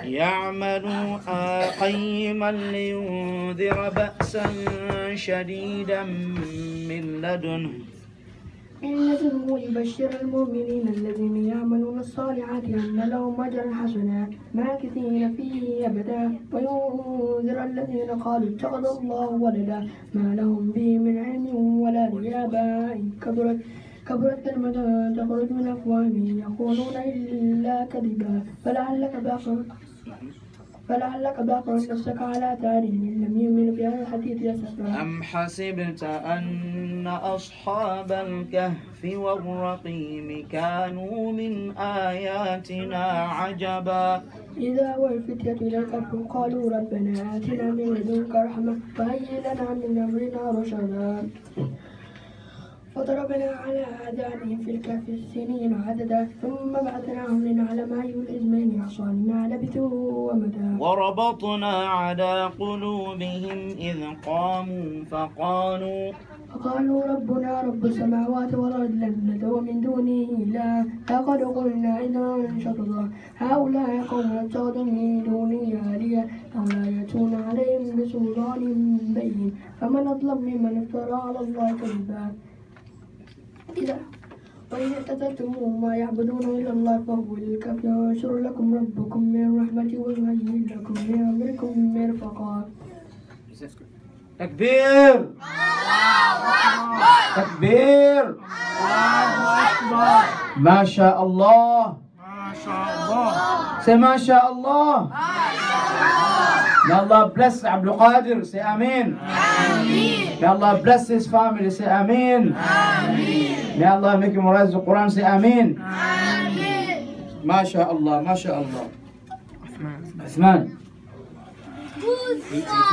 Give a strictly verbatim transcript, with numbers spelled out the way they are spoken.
يعمل قيما لينذر بأسا شديدا من لدنه من لدنه ويبشر المؤمنين الذين يعملون الصالحات أن لهم أجرا حسنا ماكثين فيه أبدا وينذر الذين قالوا اتخذ الله ولدا ما لهم به من علم ولا لآبائهم كبرت كبرت كلمة تخرج من أفواههم يقولون إلا كذبا فلعلك باقر فلعلك باقر نفسك على آثارهم إن لم يؤمنوا بهذا الحديث أسفا. أم حسبت أن أصحاب الكهف والرقيم كانوا من آياتنا عجبا إذا والفتية إلى الكهف قالوا ربنا آتنا من لدنك رحمة وهيئ لنا من أمرنا رشدا فضربنا على آذانهم في الكهف سنين عددا ثم بعثناهم لنعلم أي الحزبين أحصى لما لبثوا أمدا وربطنا على قلوبهم إذ قاموا فقالوا فقالوا ربنا رب السماوات والأرض لن ندعو من دونه إلا لقد قلنا إذا شططا هؤلاء قوم اتخذوا من دونه آلهة لولا يأتون عليهم بسلطان بين فمن أظلم ممن افترى على الله كذبا إذا وإن اعتزلتموهم ما يعبدون إلا الله فهو الكهف ينشر لكم ربكم من رحمته ويهيئ لكم من أمركم مرفقا. تكبير تكبير ما شاء الله ما شاء الله. Say ما شاء الله. May Allah bless Abdul Qadir. Say Ameen. Ameen. May Allah bless his family. Say Ameen. Ameen. May Allah make him memorize the Quran. Say Ameen. Ameen. ما شاء الله ما شاء الله. Uthman.